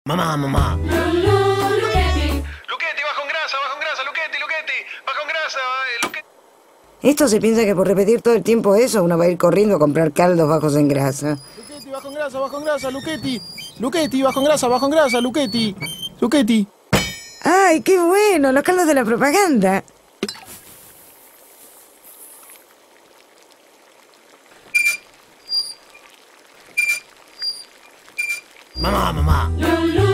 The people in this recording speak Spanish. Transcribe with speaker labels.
Speaker 1: Mamá.
Speaker 2: Luchetti, bajo en grasa, Luchetti, bajo en grasa, Luchetti.
Speaker 3: Esto se piensa que por repetir todo el tiempo eso uno va a ir corriendo a comprar caldos bajos en grasa.
Speaker 2: Luchetti, bajo en grasa, Luchetti. Luchetti, bajo en grasa, Luchetti. Luchetti.
Speaker 3: ¡Ay, qué bueno! Los caldos de la propaganda.
Speaker 1: Mamá.